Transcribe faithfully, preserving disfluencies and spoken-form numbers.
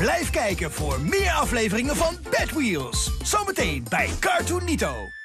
Blijf kijken voor meer afleveringen van Bad Wheels. Zometeen bij Cartoon Nito.